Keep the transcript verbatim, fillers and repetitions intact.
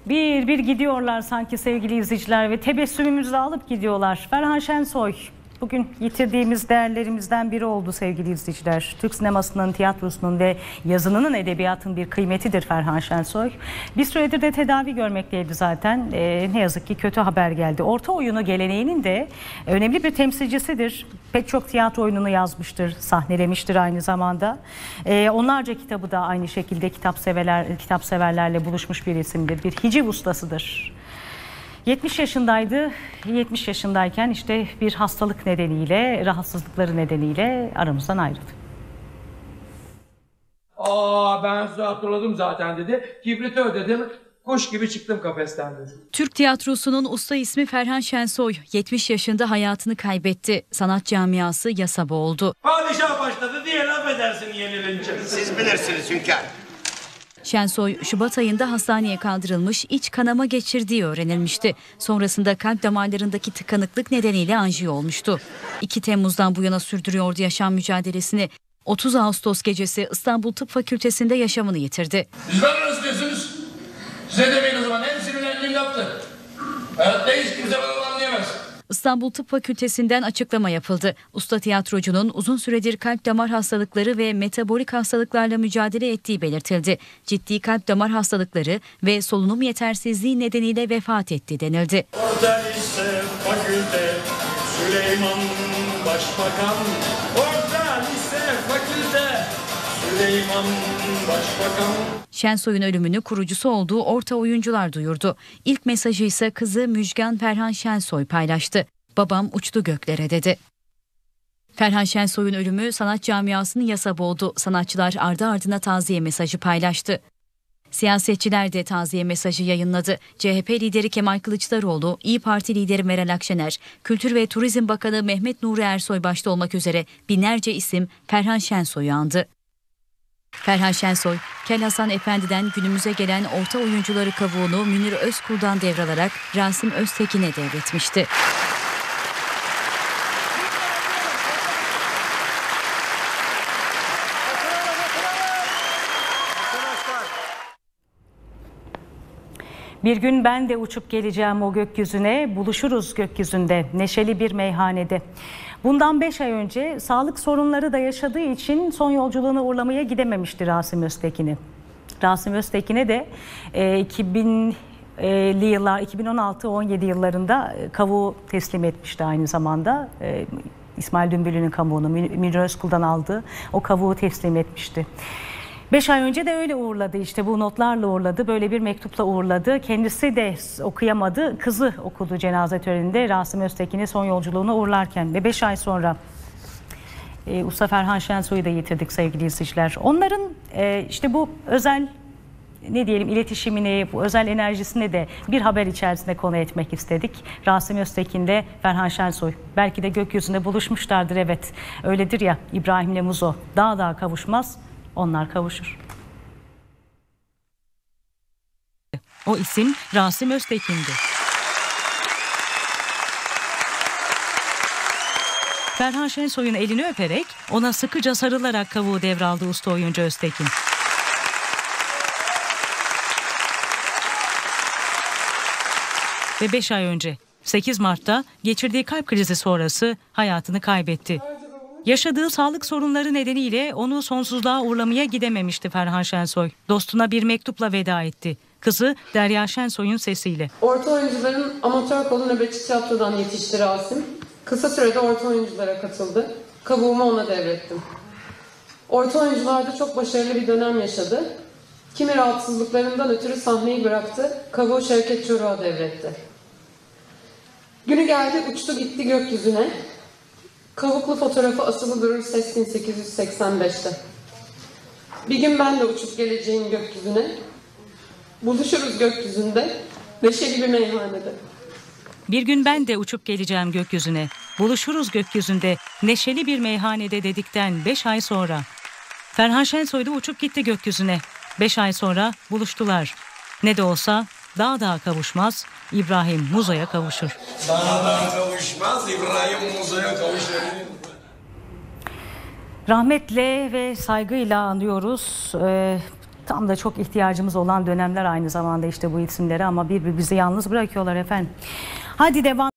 Bir bir gidiyorlar sanki sevgili izleyiciler ve tebessümümüzü alıp gidiyorlar. Ferhan Şensoy bugün yitirdiğimiz değerlerimizden biri oldu sevgili izleyiciler. Türk sinemasının, tiyatrosunun ve yazınının, edebiyatın bir kıymetidir Ferhan Şensoy. Bir süredir de tedavi görmekteydi zaten. Ee, ne yazık ki kötü haber geldi. Orta oyunu geleneğinin de önemli bir temsilcisidir. Pek çok tiyatro oyununu yazmıştır, sahnelemiştir aynı zamanda. Ee, onlarca kitabı da aynı şekilde kitap severler, kitap severlerle buluşmuş bir isimdir. Bir hiciv ustasıdır. yetmiş yaşındaydı. yetmiş yaşındayken işte bir hastalık nedeniyle, rahatsızlıkları nedeniyle aramızdan ayrıldı. Aa ben size hatırladım zaten dedi. Kibriti ödedim. Kuş gibi çıktım kafesten dedi. Türk tiyatrosunun usta ismi Ferhan Şensoy yetmiş yaşında hayatını kaybetti. Sanat camiası yasa boğuldu. Padişah başladı diye laf edersin yenilince. Siz bilirsiniz hünkâr. Şensoy Şubat ayında hastaneye kaldırılmış, iç kanama geçirdiği öğrenilmişti. Sonrasında kalp damarlarındaki tıkanıklık nedeniyle anjiyo olmuştu. iki Temmuz'dan bu yana sürdürüyordu yaşam mücadelesini. otuz Ağustos gecesi İstanbul Tıp Fakültesi'nde yaşamını yitirdi. Siz bana nasıl diyorsunuz? Size demeyin o zaman. En sinirlendiğim laftı. Hayatta hiç kimse bana anlayamaz. İstanbul Tıp Fakültesinden açıklama yapıldı. Usta tiyatrocunun uzun süredir kalp damar hastalıkları ve metabolik hastalıklarla mücadele ettiği belirtildi. Ciddi kalp damar hastalıkları ve solunum yetersizliği nedeniyle vefat etti denildi. Orada lise fakülte, Süleyman Başbakan. Orada lise fakülte, Süleyman Başbakan. Şensoy'un ölümünü kurucusu olduğu Orta Oyuncular duyurdu. İlk mesajı ise kızı Müjgan Ferhan Şensoy paylaştı. Babam uçtu göklere dedi. Ferhan Şensoy'un ölümü sanat camiasını yasa boğdu. Sanatçılar ardı ardına taziye mesajı paylaştı. Siyasetçiler de taziye mesajı yayınladı. C H P lideri Kemal Kılıçdaroğlu, İYİ Parti lideri Meral Akşener, Kültür ve Turizm Bakanı Mehmet Nuri Ersoy başta olmak üzere binlerce isim Ferhan Şensoy'u andı. Ferhan Şensoy, Kel Hasan Efendi'den günümüze gelen orta oyuncuları kavuğunu Münir Özkul'dan devralarak Rasim Öztekin'e devretmişti. Bir gün ben de uçup geleceğim o gökyüzüne, buluşuruz gökyüzünde, neşeli bir meyhanede. Bundan beş ay önce sağlık sorunları da yaşadığı için son yolculuğunu uğurlamaya gidememişti Rasim Öztekin'i. Rasim Öztekin'e de e, iki binli yıllar, iki bin on altı on yedi yıllarında kavuğu teslim etmişti aynı zamanda. E, İsmail Dümbüllü'nün kavuğunu Münir Özkul'dan aldığı o kavuğu teslim etmişti. Beş ay önce de öyle uğurladı, işte bu notlarla uğurladı, böyle bir mektupla uğurladı. Kendisi de okuyamadı, kızı okudu cenaze töreninde Rasim Öztekin'i son yolculuğuna uğurlarken. Ve beş ay sonra e, Usta Ferhan Şensoy'u da yitirdik sevgili izleyiciler. Onların e, işte bu özel, ne diyelim, iletişimini, bu özel enerjisini de bir haber içerisinde konu etmek istedik. Rasim Öztekin ile Ferhan Şensoy belki de gökyüzünde buluşmuşlardır, evet. Öyledir ya, İbrahim'le Muzo dağ dağa kavuşmaz, onlar kavuşur. O isim Rasim Öztekin'di. Ferhan Şensoy'un elini öperek, ona sıkıca sarılarak kavuğu devraldı usta oyuncu Öztekin. Ve beş ay önce sekiz Mart'ta geçirdiği kalp krizi sonrası hayatını kaybetti. Yaşadığı sağlık sorunları nedeniyle onu sonsuzluğa uğurlamaya gidememişti Ferhan Şensoy. Dostuna bir mektupla veda etti. Kızı Derya Şensoy'un sesiyle. Orta oyuncuların amatör kolu nöbetçi tiyatrodan yetişti Rasim. Kısa sürede orta oyunculara katıldı. Kavuğumu ona devrettim. Orta oyuncularda çok başarılı bir dönem yaşadı. Kimi rahatsızlıklarından ötürü sahneyi bıraktı. Kavuğu Şevket Çoruh'a devretti. Günü geldi, uçtu gitti gökyüzüne. Kavuklu fotoğrafı asılı durur ses bin sekiz yüz seksen beşte. Bir gün ben de uçup geleceğim gökyüzüne. Buluşuruz gökyüzünde, neşeli bir meyhanede. Bir gün ben de uçup geleceğim gökyüzüne. Buluşuruz gökyüzünde, neşeli bir meyhanede dedikten beş ay sonra. Ferhan Şensoy da uçup gitti gökyüzüne. Beş ay sonra buluştular. Ne de olsa dağ dağa kavuşmaz, İbrahim Muzo'ya kavuşur. Dağ dağa kavuşmaz, İbrahim Muzo'ya kavuşur. Rahmetle ve saygıyla anıyoruz. Ee, Tam da çok ihtiyacımız olan dönemler aynı zamanda işte bu isimlere, ama bir bir bizi yalnız bırakıyorlar efendim. Hadi devam.